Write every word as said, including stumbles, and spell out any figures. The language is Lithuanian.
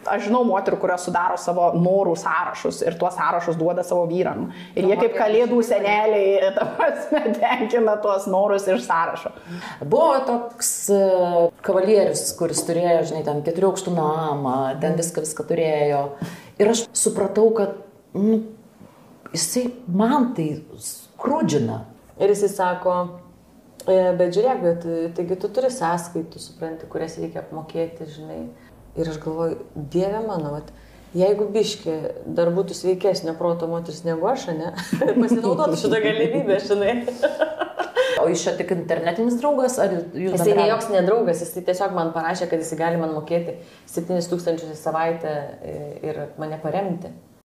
Aš žinau moterų, kurios sudaro savo norų sąrašus ir tuos sąrašus duoda savo vyram. Ir jie kaip kalėdų seneliai, ta prasme, tenkina tuos norus iš sąrašo. Buvo toks uh, kavalierius, kuris turėjo, žinai, ten keturių aukštų namą, ten viską, viską turėjo. Ir aš supratau, kad, nu, jisai man tai skrudžina. Ir jisai sako, bet žiūrėk, bet taigi tu turi sąskaitų, supranti, kurias reikia apmokėti, žinai. Ir aš galvoju, Dieve mano, vat, jeigu biški dar būtų sveikesnio proto moteris negu aš, ne, pasinaudotų šitą galimybę, žinai. O iš čia tik internetinis draugas, ar jūs... Jisai ne joks nedraugas, jisai tiesiog man parašė, kad jisai gali man mokėti septynis tūkstančius į savaitę ir mane paremti.